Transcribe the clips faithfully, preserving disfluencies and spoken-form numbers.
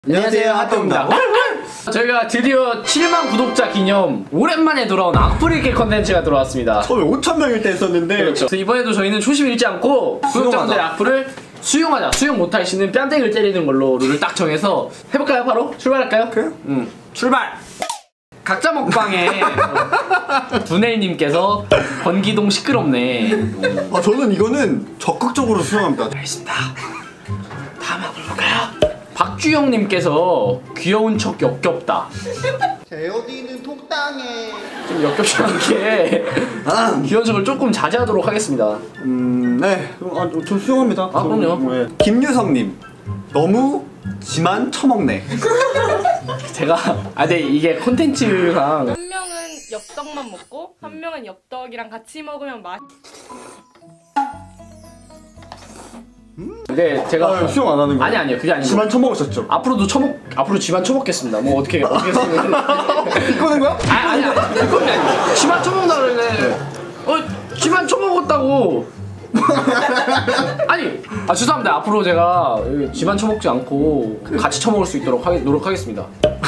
안녕하세요, 핫도그입니다. 저희가 드디어 칠만 구독자 기념 오랜만에 돌아온 악플읽기 컨텐츠가 돌아왔습니다. 처음에 오천 명일 때 했었는데 그렇죠. 그래서 이번에도 저희는 초심 잃지 않고 구독자분들의 악플을 수용하자. 수용 못하시는 뺨때기를 때리는 걸로 룰을 딱 정해서 해볼까요? 바로? 출발할까요? 그래요? 응. 출발! 각자 먹방에 두넬님께서 권기동 시끄럽네. 아 저는 이거는 적극적으로 수용합니다. 알겠습니다. 다음 악플 볼까요? 박주영님께서 귀여운 척 역겹다. 제 어디는 통땅해. 좀 역겹지 않게 아, 귀여운 척을 조금 자제하도록 하겠습니다. 음, 네, 아, 저 수용합니다. 아, 그럼요. 네. 김유성님, 너무 지만 처먹네. 제가 아 근데 이게 콘텐츠상 한 명은 엽떡만 먹고 한 명은 엽떡이랑 같이 먹으면 맛. 근데 제가 아, 수용 안 하는 거 아니 아니요 그게 아니고 지만 처먹으셨죠? 앞으로도 처먹 앞으로 지만 처먹겠습니다. 뭐 어떻게 어떻게 쓰는 이거는 거야? 아니 아니 아니 그건 아니고 지만 처먹는다 그러네. 어 지만 처먹었다고. 아니 아 죄송합니다. 앞으로 제가 지만 처먹지 않고 같이 처먹을 수 있도록 하, 노력하겠습니다.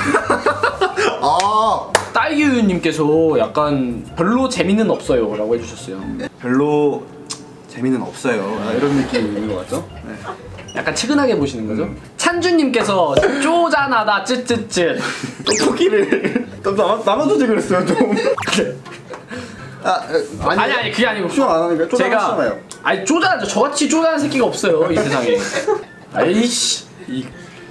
아, 딸기우유님께서 약간 별로 재미는 없어요 라고 해주셨어요. 별로 재미는 없어요. 아, 이런 느낌이 있는 것 같죠? 네. 약간 측은하게 보시는 거죠? 음. 찬주님께서 쪼잔하다 쯧쯧쯧 떡볶이를 좀 남아, 남아주지 그랬어요 좀. 아, 아니, 아니 아니 그게 아니고 수용 안 하니까 쪼잔하잖아요. 제가 아니 쪼잔하죠. 저같이 쪼잔한 새끼가 없어요 이 세상에. 아이씨 이...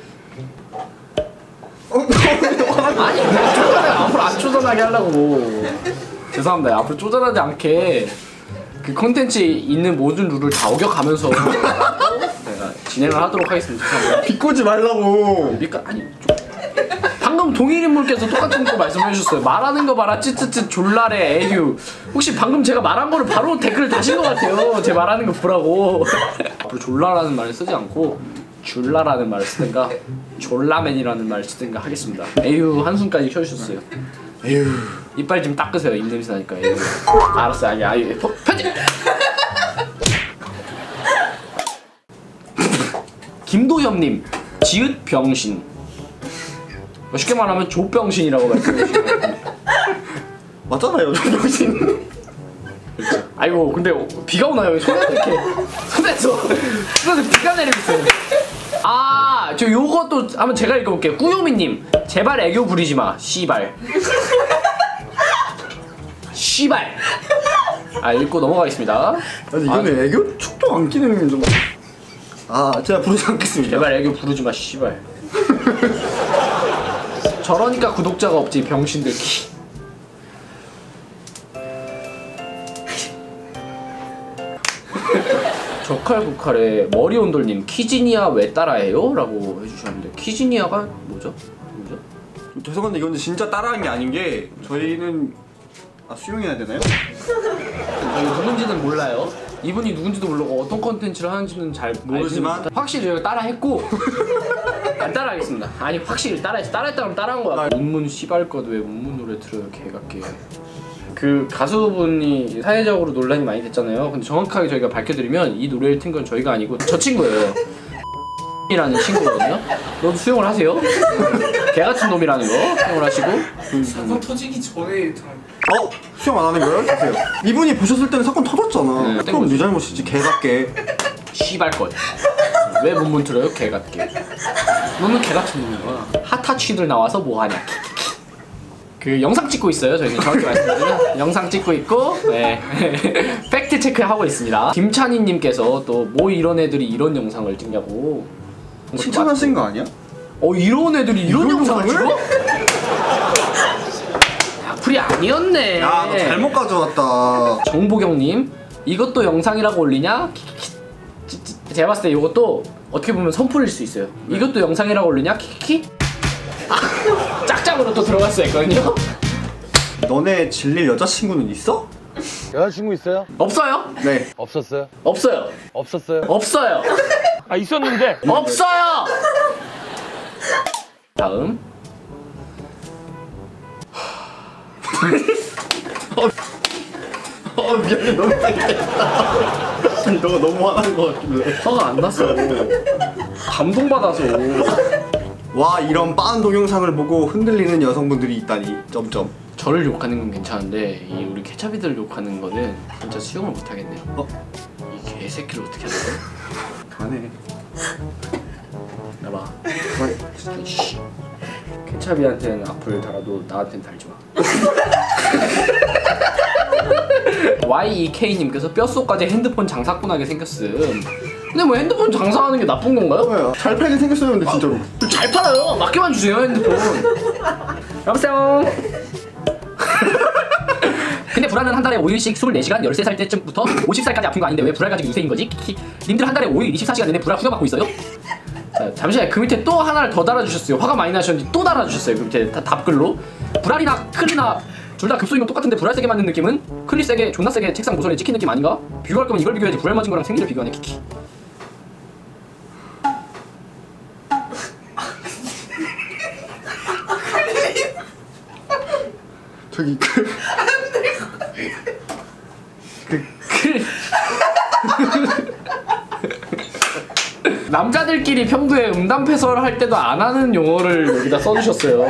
아니 그냥 쪼잔해. 앞으로 안 쪼잔하게 하려고. 죄송합니다. 앞으로 쪼잔하지 않게 그 콘텐츠에 있는 모든 룰을 다 어겨가면서 제가 진행을 하도록 하겠습니다. 죄송합니다. 비꼬지 말라고. 그러니까 아니 좀... 방금 동일인물께서 똑같은 거 말씀해 주셨어요. 말하는 거 봐라 찌찌찌 졸라래 에휴. 혹시 방금 제가 말한 거를 바로 댓글을 다신 것 같아요. 제 말하는 거 보라고. 앞으로 졸라라는 말을 쓰지 않고 줄라라는 말을 쓰든가 졸라맨이라는 말을 쓰든가 하겠습니다. 에휴 한숨까지 켜주셨어요. 에휴 이빨 좀 닦으세요. 입냄새 나니까. 에휴. 알았어요. 아니 아니 편집. 김도엽님 지읒 병신. 쉽게 말하면 조병신이라고 말씀해 주시면 맞잖아요 조병신. 그렇죠. 아이고 근데 비가 오나요? 손에서 이렇게 손에서 손에서 비가 내리고 있어요. 아 저 요것도 한번 제가 읽어볼게요. 꾸요미님 제발 애교 부리지 마 씨발. 씨발. 아 읽고 넘어가겠습니다. 아니 이거는 아, 애교 축도 안 끼는 게 좀. 아 제가 부르지 않겠습니다. 제발 애교 부르지 마 씨발. 저러니까 구독자가 없지 병신들. 저칼부칼의 머리온돌님 키지니아 왜 따라해요? 라고 해주셨는데 키지니아가 뭐죠? 뭐죠? 죄송한데 이건 진짜 따라한 게 아닌 게 저희는 아 수용해야 되나요? 저희 누군지는 몰라요. 이분이 누군지도 모르고 어떤 컨텐츠를 하는지는 잘 모르지만 확실히 저희가 따라했고 안 따라하겠습니다. 아니 확실히 따라했어. 따라했다면 따라한 거야. 문문 씨발 것 왜 문문 노래 들어요 개같게. 그 가수분이 사회적으로 논란이 많이 됐잖아요. 근데 정확하게 저희가 밝혀드리면 이 노래를 튼 건 저희가 아니고 저 친구예요. 이라는 친구거든요. 너도 수용을 하세요. 개같은 놈이라는 거 수용을 하시고. 사건 터지기 전에 어? 수용 안 하는 거예요? 주세요. 이분이 보셨을 때는 사건 터졌잖아. 네, 그럼 네 잘못이지 개같게. 씨발 것. 왜 문문 틀어요 개같게. 너는 개같은 놈이야. 핫타취들 나와서 뭐하냐. 그 영상 찍고 있어요. 저희 정확히 말씀드리면 영상 찍고 있고 네. 팩트 체크 하고 있습니다. 김찬희님께서 또 뭐 이런 애들이 이런 영상을 찍냐고 칭찬하신 거 아니야? 어 이런 애들이 이런, 이런 영상을 찍어? 악플이 아니었네. 야 너 잘못 가져왔다. 정보경님 이것도 영상이라고 올리냐? 제가 봤을 때 이것도 어떻게 보면 선풀일 수 있어요. 네. 이것도 영상이라고 올리냐? 키키키? 아, 짝짝으로 또 들어갔어야 했거든요. 너네 질릴 여자친구는 있어? 여자친구 있어요? 없어요? 네. 없었어요? 없어요. 없었어요? 없어요. 아 있었는데. 없어요. 다음. 어, 어 미안해 너무 세겠다. 아니 너가 너무 화난 거 같길래 화가 안 났어. 감동받아서. 와 이런 빠른 동영상을 보고 흔들리는 여성분들이 있다니. 점점. 저를 욕하는 건 괜찮은데 이 우리 케찹이들 욕하는 거는 진짜 수용을 못 하겠네요. 어? 이 개새끼를 어떻게 하는 거야? 가네. 나봐. 씨. 케찹이한테는 악플 달아도 나한테는 달지 마. 와이이케이님께서 뼛속까지 핸드폰 장사꾼하게 생겼음. 근데 뭐 핸드폰 장사하는 게 나쁜 건가요? 잘 팔게 생겼어요 근데 진짜로. 잘 팔아요. 맡겨만 주세요 핸드폰. 여보세요. 근데 불알은 한 달에 오 일씩 이십사 시간 열세 살 때쯤부터 오십 살까지 아픈 거 아닌데 왜 불알 가지고 이 세인 거지? 키키. 님들 한 달에 오 일 이십사 시간 내내 불알 후려받고 있어요? 자, 잠시만요. 그 밑에 또 하나를 더 달아주셨어요. 화가 많이 나셨는지 또 달아주셨어요. 그 밑에 다, 답글로. 불알이나 클리나 둘 다 급소이면 똑같은데 불알 세게 맞는 느낌은 클리 세게 존나 세게 책상 모서리에 찍힌 느낌 아닌가? 비교할 거면 이걸 비교해야지. 불알 맞은 거랑 생리를 비교하네. 키키. 저기 그... 그... 그... 남자들끼리 평소에 음담패설 할 때도 안 하는 용어를 여기다 써주셨어요.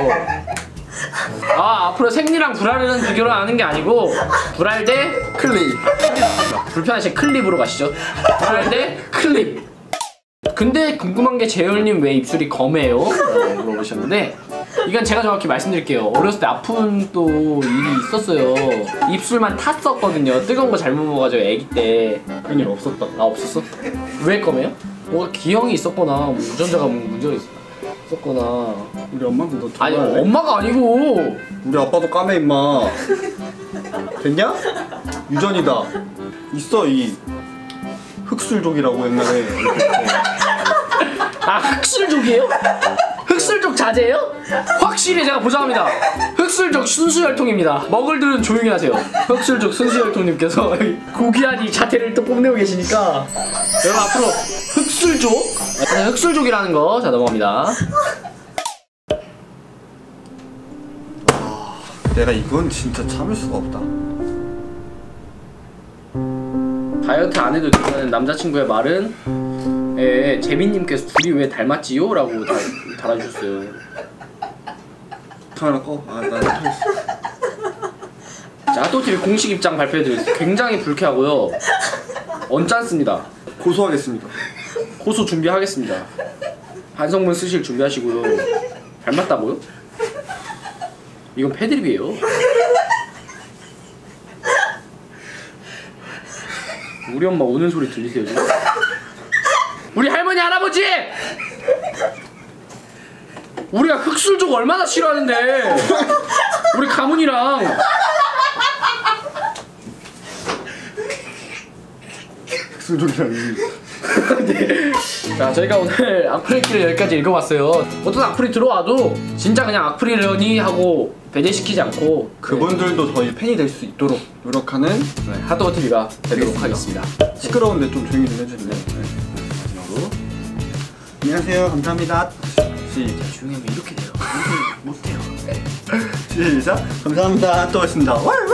아 앞으로 생리랑 불알이라는 비교를 하는 게 아니고 불알 대 클립. 불편하신 클립으로 가시죠. 불알 대 클립. 근데 궁금한 게 재열님 왜 입술이 검해요? 라고 물어보셨는데 이건 제가 정확히 말씀드릴게요. 어렸을 때 아픈 또 일이 있었어요. 입술만 탔었거든요. 뜨거운 거 잘못 먹어가지고 애기 때. 그런 일 없었다. 아 없었어? 왜 검해요? 뭐가 기형이 있었거나 뭐 유전자가 뭐 문제가 있었거나. 우리 엄마도 너 아니 좋아해. 엄마가 아니고 우리 아빠도 까매 임마. 됐냐? 유전이다. 있어 이 흑술족이라고 옛날에. 아 흑술족이에요? 흑술족 자제예요? 확실히 제가 보장합니다. 흑술족 순수혈통입니다. 먹을들은 조용히 하세요. 흑술족 순수혈통님께서 고귀한 이 자태를 또 뽐내고 계시니까 여러분 앞으로 흑술족 아, 흑술족이라는 거 자 넘어갑니다. 아, 내가 이건 진짜 참을 수가 없다. 다이어트 안 해도 된다는 남자친구의 말은 예, 재민님께서 둘이 왜 닮았지요? 라고 다, 달아주셨어요. 카메라 꺼. 아, 나 ถ่ 자, 하토티비 공식 입장 발표해드리겠습니다. 굉장히 불쾌하고요. 언짢습니다. 고소하겠습니다. 고소 준비하겠습니다. 반성문 쓰실 준비하시고요. 닮았다고요? 이건 패드립이에요. 우리 엄마 우는 소리 들리세요 지금? 우리 할머니 할아버지! 우리가 흑술족 얼마나 싫어하는데 우리 가문이랑 흑술족이라니. 네. 자 저희가 오늘 악플일기를 여기까지 읽어봤어요. 어떤 악플이 들어와도 진짜 그냥 악플이려니 하고 배제시키지 않고 그분들도 저희 팬이 될 수 있도록 노력하는 네, 하도어티비가 되도록 하겠습니다. 시끄러운데 좀 조용히 좀 해주실래요? 네. 마지막으로 안녕하세요. 감사합니다. 시작. 조용히 하면 이렇게 돼요. 못해요. 시작. 감사합니다. 또 오신다.